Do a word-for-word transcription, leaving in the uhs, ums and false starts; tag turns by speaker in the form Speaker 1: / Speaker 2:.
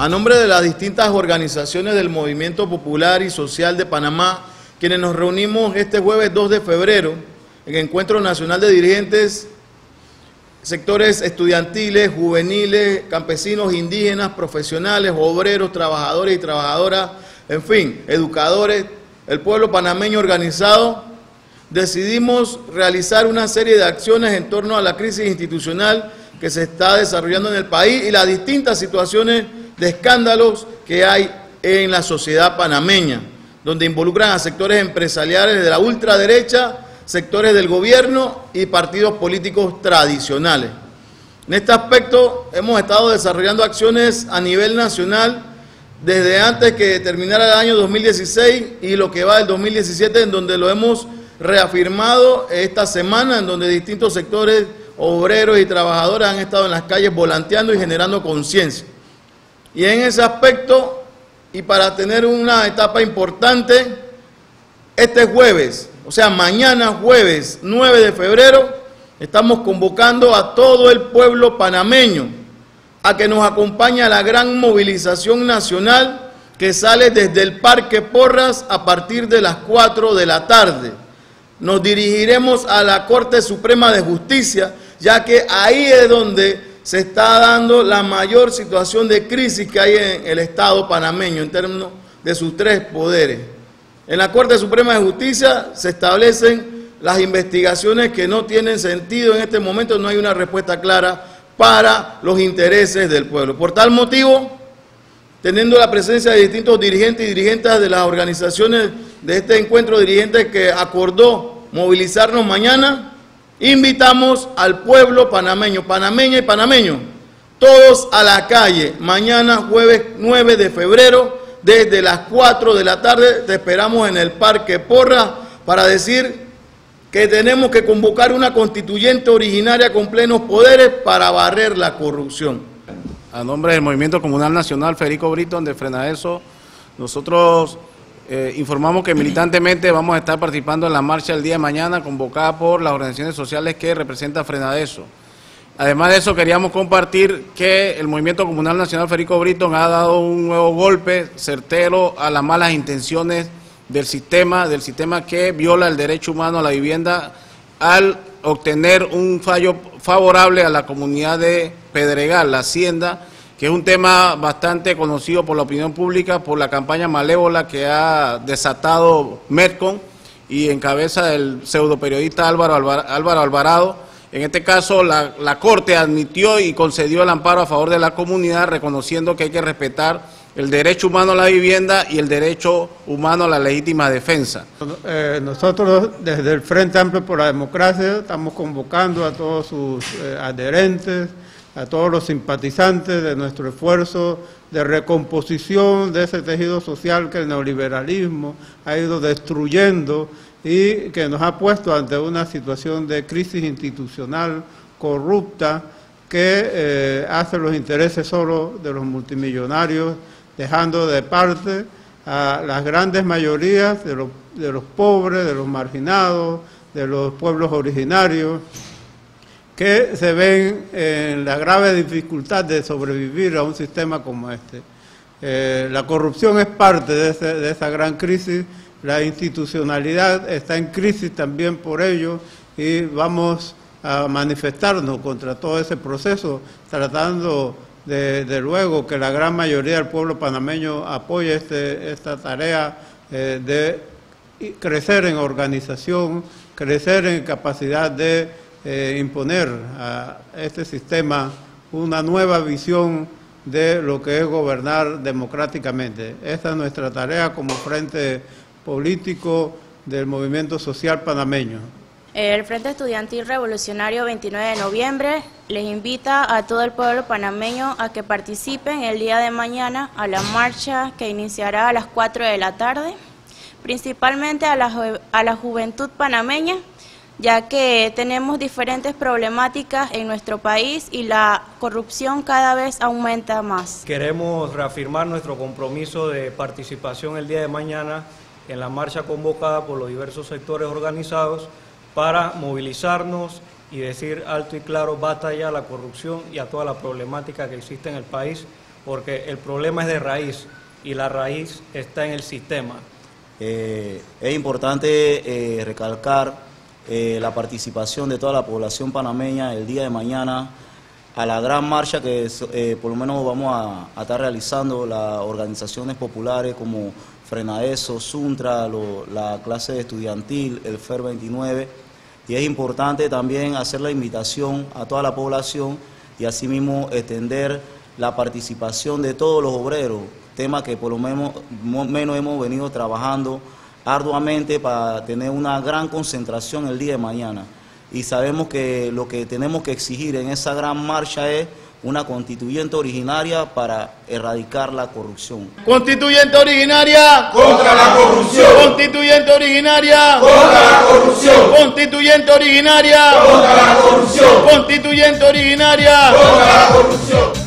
Speaker 1: A nombre de las distintas organizaciones del Movimiento Popular y Social de Panamá, quienes nos reunimos este jueves dos de febrero en el Encuentro Nacional de Dirigentes, sectores estudiantiles, juveniles, campesinos, indígenas, profesionales, obreros, trabajadores y trabajadoras, en fin, educadores, el pueblo panameño organizado, decidimos realizar una serie de acciones en torno a la crisis institucional que se está desarrollando en el país y las distintas situaciones de escándalos que hay en la sociedad panameña, donde involucran a sectores empresariales de la ultraderecha, sectores del gobierno y partidos políticos tradicionales. En este aspecto hemos estado desarrollando acciones a nivel nacional desde antes que terminara el año dos mil dieciséis y lo que va del dos mil diecisiete, en donde lo hemos reafirmado esta semana, en donde distintos sectores obreros y trabajadores han estado en las calles volanteando y generando conciencia. Y en ese aspecto, y para tener una etapa importante, este jueves, o sea, mañana jueves nueve de febrero, estamos convocando a todo el pueblo panameño a que nos acompañe a la gran movilización nacional que sale desde el Parque Porras a partir de las cuatro de la tarde. Nos dirigiremos a la Corte Suprema de Justicia, ya que ahí es donde se está dando la mayor situación de crisis que hay en el Estado panameño en términos de sus tres poderes. En la Corte Suprema de Justicia se establecen las investigaciones que no tienen sentido en este momento, no hay una respuesta clara para los intereses del pueblo. Por tal motivo, teniendo la presencia de distintos dirigentes y dirigentes de las organizaciones de este encuentro de dirigentes que acordó movilizarnos mañana, invitamos al pueblo panameño, panameña y panameño, todos a la calle, mañana jueves nueve de febrero, desde las cuatro de la tarde, te esperamos en el Parque Porras para decir que tenemos que convocar una constituyente originaria con plenos poderes para barrer la corrupción.
Speaker 2: A nombre del Movimiento Comunal Nacional Federico Britton de Frenadeso, nosotros eh, informamos que militantemente vamos a estar participando en la marcha el día de mañana convocada por las organizaciones sociales que representa Frenadeso. Además de eso, queríamos compartir que el Movimiento Comunal Nacional Federico Britton ha dado un nuevo golpe certero a las malas intenciones del sistema, del sistema que viola el derecho humano a la vivienda al obtener un fallo favorable a la comunidad de Pedregal, la Hacienda, que es un tema bastante conocido por la opinión pública, por la campaña malévola que ha desatado Mercon y en cabeza del pseudoperiodista Álvaro, Alvar, Álvaro Alvarado. En este caso, la, la Corte admitió y concedió el amparo a favor de la comunidad, reconociendo que hay que respetar el derecho humano a la vivienda y el derecho humano a la legítima defensa.
Speaker 3: Eh, nosotros, desde el Frente Amplio por la Democracia, estamos convocando a todos sus eh, adherentes, a todos los simpatizantes de nuestro esfuerzo de recomposición de ese tejido social que el neoliberalismo ha ido destruyendo y que nos ha puesto ante una situación de crisis institucional corrupta que eh, hace los intereses solo de los multimillonarios, dejando de parte a las grandes mayorías de los, de los pobres, de los marginados, de los pueblos originarios, que se ven en la grave dificultad de sobrevivir a un sistema como este. Eh, la corrupción es parte de, ese, de esa gran crisis. La institucionalidad está en crisis también por ello y vamos a manifestarnos contra todo ese proceso, tratando de, de luego que la gran mayoría del pueblo panameño apoye este, esta tarea eh, de crecer en organización, crecer en capacidad de eh, imponer a este sistema una nueva visión de lo que es gobernar democráticamente. Esta es nuestra tarea como Frente Político del Movimiento Social Panameño.
Speaker 4: El Frente Estudiantil Revolucionario veintinueve de noviembre les invita a todo el pueblo panameño a que participen el día de mañana a la marcha que iniciará a las cuatro de la tarde, principalmente a la, a la juventud panameña, ya que tenemos diferentes problemáticas en nuestro país y la corrupción cada vez aumenta más.
Speaker 5: Queremos reafirmar nuestro compromiso de participación el día de mañana en la marcha convocada por los diversos sectores organizados para movilizarnos y decir alto y claro basta ya a la corrupción y a toda la problemática que existe en el país porque el problema es de raíz y la raíz está en el sistema.
Speaker 6: Eh, es importante eh, recalcar eh, la participación de toda la población panameña el día de mañana a la gran marcha que eh, por lo menos vamos a, a estar realizando las organizaciones populares como Frenadeso, Suntra, lo, la clase estudiantil, el F E R veintinueve, y es importante también hacer la invitación a toda la población y asimismo extender la participación de todos los obreros, tema que por lo menos, menos hemos venido trabajando arduamente para tener una gran concentración el día de mañana. Y sabemos que lo que tenemos que exigir en esa gran marcha es una constituyente originaria para erradicar la corrupción.
Speaker 1: Constituyente originaria
Speaker 7: contra la corrupción.
Speaker 1: Constituyente originaria
Speaker 7: contra la corrupción.
Speaker 1: Constituyente originaria
Speaker 7: contra la corrupción.
Speaker 1: Constituyente originaria
Speaker 7: contra la corrupción.